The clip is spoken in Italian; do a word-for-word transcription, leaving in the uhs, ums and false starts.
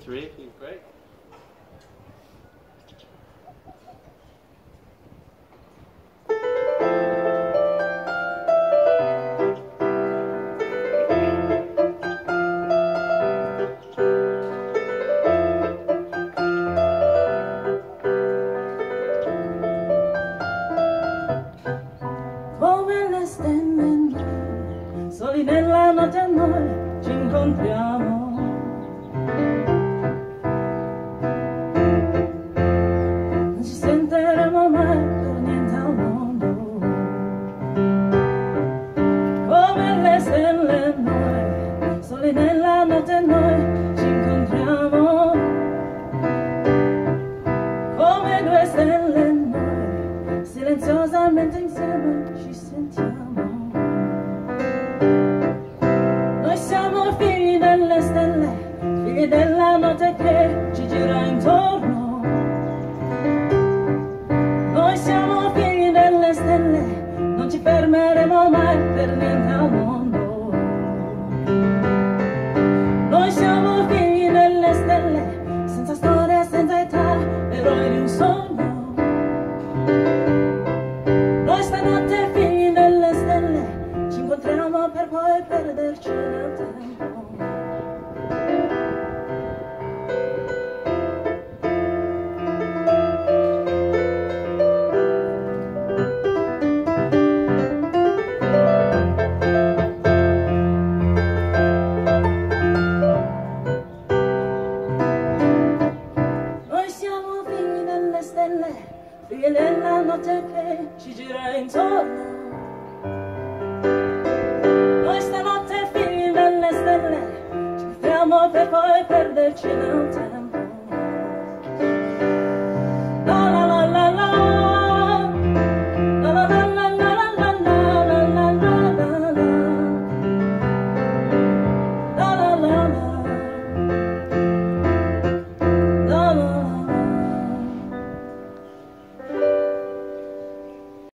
Terrific, great. Come le stelle, soli nella notte noi ci incontriamo. Non ci sentiremo mai per niente al mondo. Come le stelle noi, soli nella notte noi ci incontriamo. Come due stelle noi, silenziosamente insieme ci sentiamo. Noi siamo figli delle stelle, figli della notte che ci gira intorno. Noi siamo figli delle stelle, non ci fermeremo mai per niente al mondo. Noi siamo figli delle stelle, senza storia, senza età, eroi di un sogno. Noi stanotte figli delle stelle, ci incontriamo per poi perderci nel tempo. Noi siamo figli delle stelle, figli della notte che ci gira intorno. Noi stanotte figli delle stelle, ci incontriamo per poi perderci nel tempo.